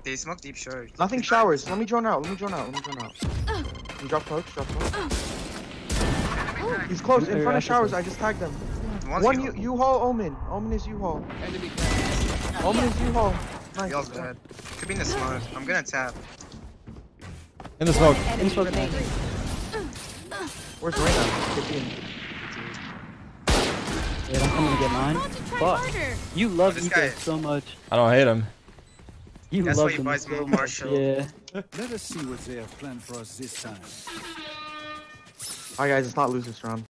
They smoke deep short. Nothing showers. Let me drone out. You drop cloaks. He's close. In front of showers. I just tagged them. One U-Haul Omen. Omen is U-Haul. Omen is U-Haul. Nice. Y'all's dead. Could be in the smoke. I'm gonna tap. In the smoke. Where's Reyna? Yeah, I'm coming to get mine. Fuck. You love Eco so much. I don't hate him. You That's love why you them buy so some much. Marshall. Yeah. Let us see what they have planned for us this time. Alright guys, let's not lose this round.